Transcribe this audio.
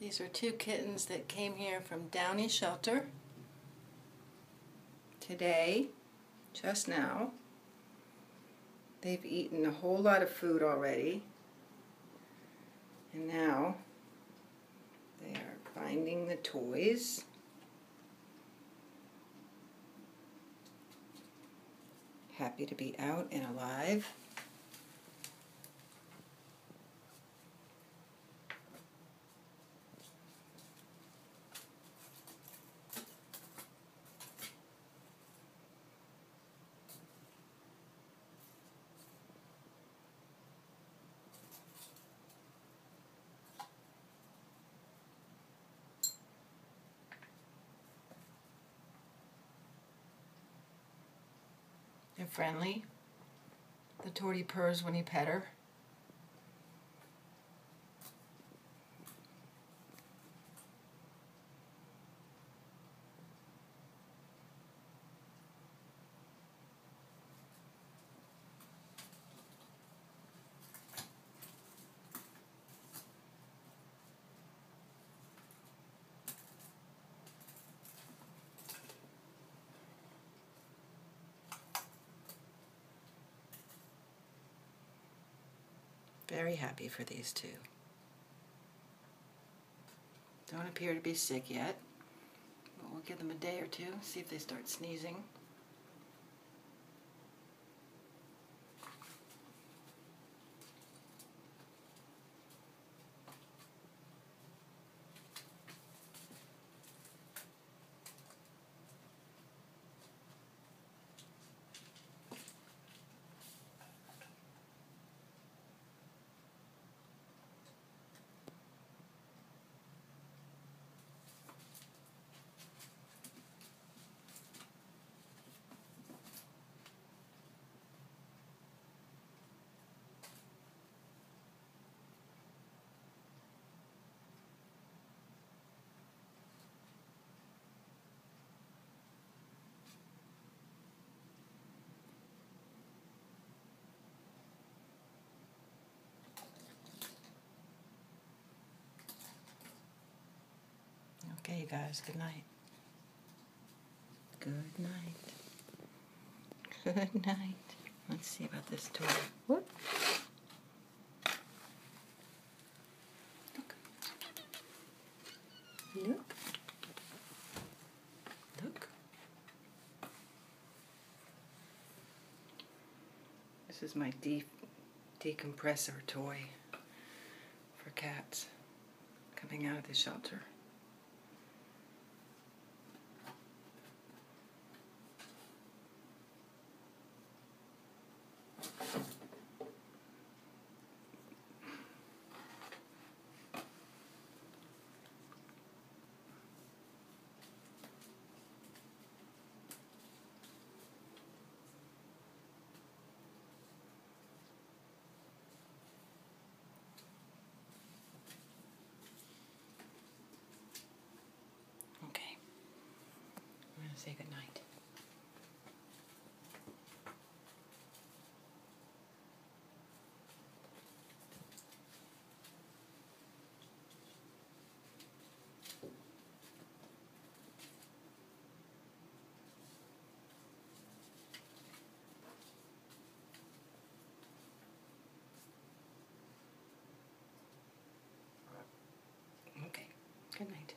These are two kittens that came here from Downey shelter today, just now. They've eaten a whole lot of food already, and now they are finding the toys. Happy to be out and alive. They're friendly. The tortie purrs when you pet her. Very happy for these two. Don't appear to be sick yet, but we'll give them a day or two, see if they start sneezing. Okay, you guys, good night. Good night. Good night. Let's see about this toy. Whoop. Look. Look. Look. This is my decompressor toy for cats coming out of the shelter. Say good night. Okay, good night.